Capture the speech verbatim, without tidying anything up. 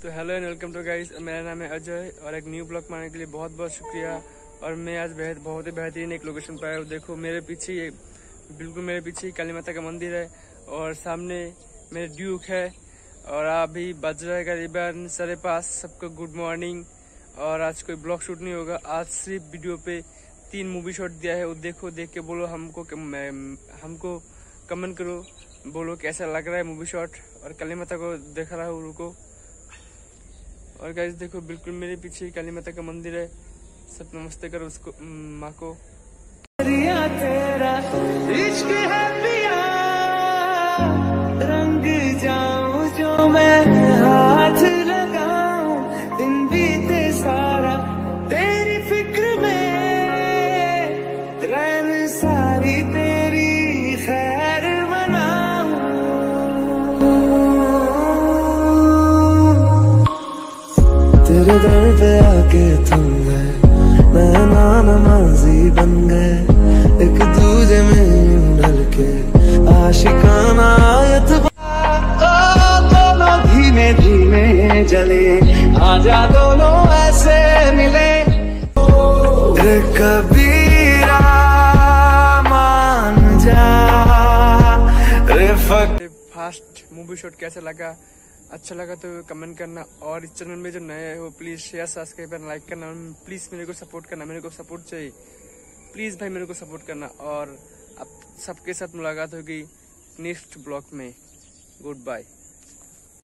तो hello and welcome to guys, मेरा नाम है अजय और एक न्यू ब्लॉग बनाने के लिए बहुत बहुत शुक्रिया। और मैं आज बेहद बहुत ही बेहतरीन एक लोकेशन पर आया हूँ। देखो मेरे पीछे ये बिल्कुल मेरे पीछे काली माता का मंदिर है और सामने मेरे ड्यूक है और अभी बज रहा है करीबन साढ़े पाँच। सबको गुड मॉर्निंग। और आज कोई ब्लॉग शूट नहीं होगा, आज सिर्फ वीडियो पे तीन मूवी शॉट दिया है। वो देखो, देख के बोलो हमको हमको कमेंट करो, बोलो कैसा लग रहा है मूवी शॉट। और काली माता को देख रहा हूँ उनको। और गाइस देखो बिल्कुल मेरे पीछे काली माता का मंदिर है। सब नमस्ते करो उसको, माँ को। तेरा इश्क है पिया, रंग जाऊं जो मैं हाथ लगाऊं, दिन बीते सारा तेरी फिक्र में, रैन सारी तेरी खैर बनाऊं। तेरे दर पे आके थम गए, नैना नमाज़ी बन गए, एक दूजे में ढल के आशिकाना दोनों धीमे धीमे जले, आजा दोनों ऐसे मिले, कबीरा मान जा रे। फास्ट मूवी शॉट कैसा लगा? अच्छा लगा तो कमेंट करना। और इस चैनल में जो नए हो प्लीज शेयर सब्सक्राइब करना, लाइक करना। प्लीज मेरे को सपोर्ट करना, मेरे को सपोर्ट चाहिए। प्लीज भाई मेरे को सपोर्ट करना। और अब सबके साथ मुलाकात होगी नेक्स्ट ब्लॉग में। Good bye.